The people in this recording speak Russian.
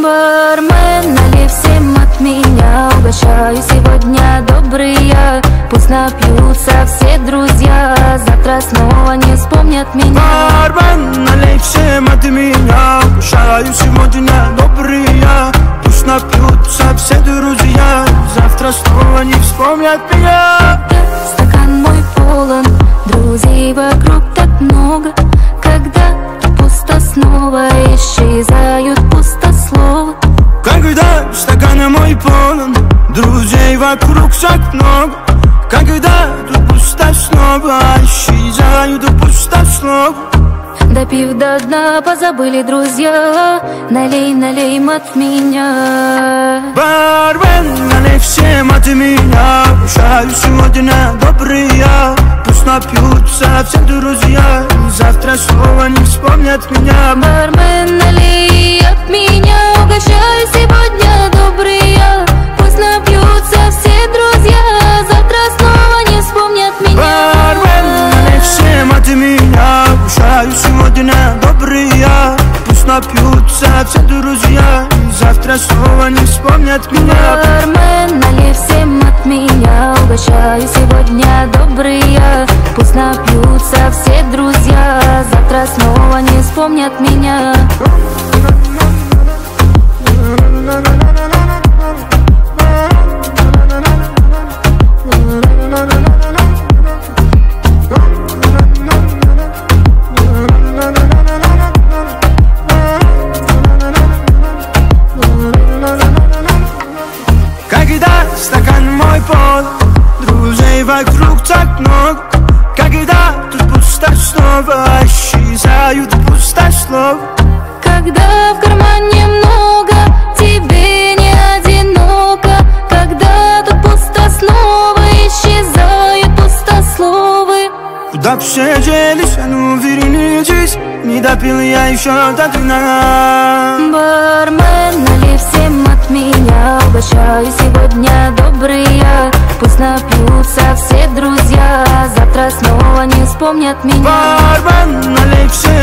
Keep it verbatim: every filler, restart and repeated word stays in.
Бармен, налей всем от меня, угощаю сегодня добрые. Пусть напьются все друзья, завтра снова не вспомнят меня. Бармен, налей всем от меня, угощаю сегодня добрые. Пусть напьются все друзья, завтра снова не вспомнят меня. Стакан мой полон, друзей вокруг так много. Когда пусто, снова исчезают пустословы. Когда стакан мой полон, друзей вокруг так много. Когда тут пусто, снова исчезают пустословы. Допив до дна, позабыли друзья. Налей, налей от меня. Бармен, налей всем от меня, угощаю сегодня добрые. Пусть напьются все друзья, завтра снова не вспомнят меня. Бармен, налей от меня, угощаю сегодня добрые. Пусть напьются все друзья, завтра снова не вспомнят меня. Бармен, налей всем от меня, угощаю сегодня добрые. Пусть напьются все друзья, завтра снова не вспомнят меня. Бармен, налей всем от меня, угощаю сегодня добрые. Пусть напьются все друзья, завтра снова не вспомнят меня. Когда стакан мой полон, друзей вокруг так много. Когда тут пусто, снова исчезают пустословы. Когда в кармане много, тебе не одиноко. Когда тут пусто, снова исчезают пустословы. Куда все делись, а ну вернитесь, не допил я еще до дна. Бармен, налей всем от меня, угощаю сегодня добрые. Пусть напьются все друзья, завтра снова не вспомнят меня. Бармен, налей всем